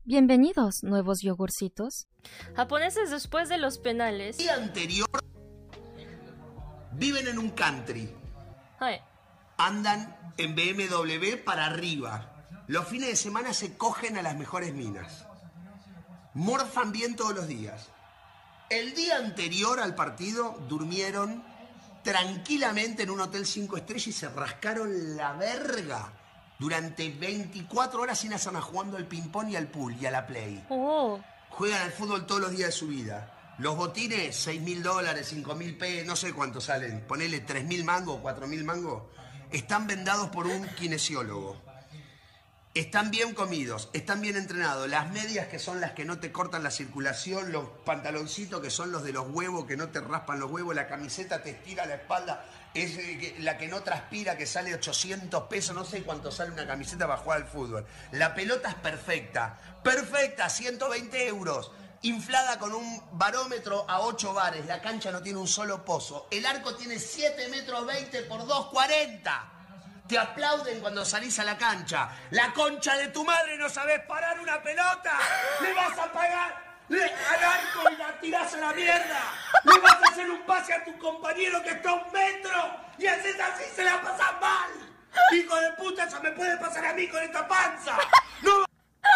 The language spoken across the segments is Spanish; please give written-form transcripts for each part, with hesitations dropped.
Bienvenidos, nuevos yogurcitos. Japoneses después de los penales. El día anterior viven en un country. Ay. Andan en BMW para arriba. Los fines de semana se cogen a las mejores minas. Morfan bien todos los días. El día anterior al partido durmieron tranquilamente en un hotel 5 estrellas y se rascaron la verga durante 24 horas sin hacer nada, jugando al ping-pong y al pool y a la play. Oh. Juegan al fútbol todos los días de su vida. Los botines, $6.000, $5.000, no sé cuánto salen. Ponele 3.000 mangos, 4.000 mangos. Están vendados por un kinesiólogo. Están bien comidos, están bien entrenados. Las medias, que son las que no te cortan la circulación, los pantaloncitos, que son los de los huevos, que no te raspan los huevos, la camiseta te estira la espalda, es la que no transpira, que sale 800 pesos, no sé cuánto sale una camiseta para jugar al fútbol. La pelota es perfecta, perfecta, 120 euros, inflada con un barómetro a 8 bares. La cancha no tiene un solo pozo. El arco tiene 7,20 metros por 2,40. Te aplauden cuando salís a la cancha. La concha de tu madre, ¿no sabés parar una pelota? ¿Le vas a pagar al arco y la tirás a la mierda? ¿Le vas a hacer un pase a tu compañero que está a 1 metro? Y haces así, se la pasás mal. Hijo de puta, eso me puede pasar a mí con esta panza. ¡No!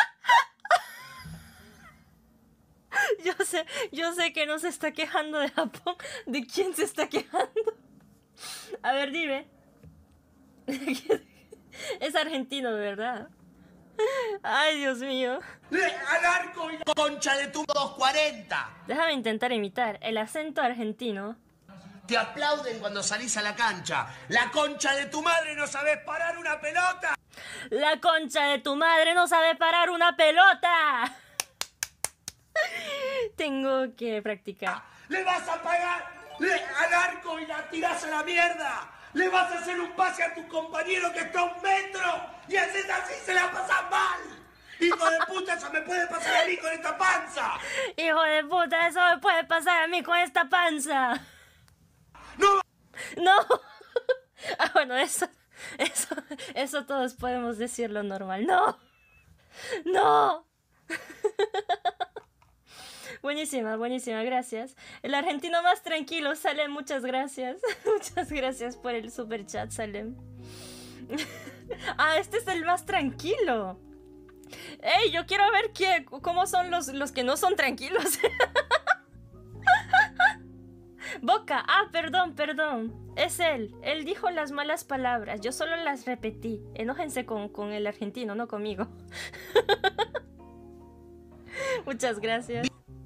Yo sé que no se está quejando de Japón. ¿De quién se está quejando? A ver, dime. Es argentino, ¿verdad? Ay, Dios mío. Al arco y la concha de tu 2,40. Déjame intentar imitar el acento argentino. Te aplauden cuando salís a la cancha. La concha de tu madre, ¿no sabés parar una pelota? La concha de tu madre no sabe parar una pelota. Tengo que practicar. ¿Le vas a pagar al arco y la tirás a la mierda? ¿Le vas a hacer un pase a tu compañero que está a 1 metro? Y haces así, se la pasás mal. Hijo de puta, eso me puede pasar a mí con esta panza. Hijo de puta, eso me puede pasar a mí con esta panza. ¡No! No. Ah, bueno, eso todos podemos decirlo normal. No. No. Buenísima, buenísima, gracias. El argentino más tranquilo, Salem, muchas gracias. Muchas gracias por el super chat, Salem. Ah, este es el más tranquilo. Ey, yo quiero ver cómo son los que no son tranquilos. Boca, perdón. Es él. Él dijo las malas palabras. Yo solo las repetí. Enójense con el argentino, no conmigo. Muchas gracias.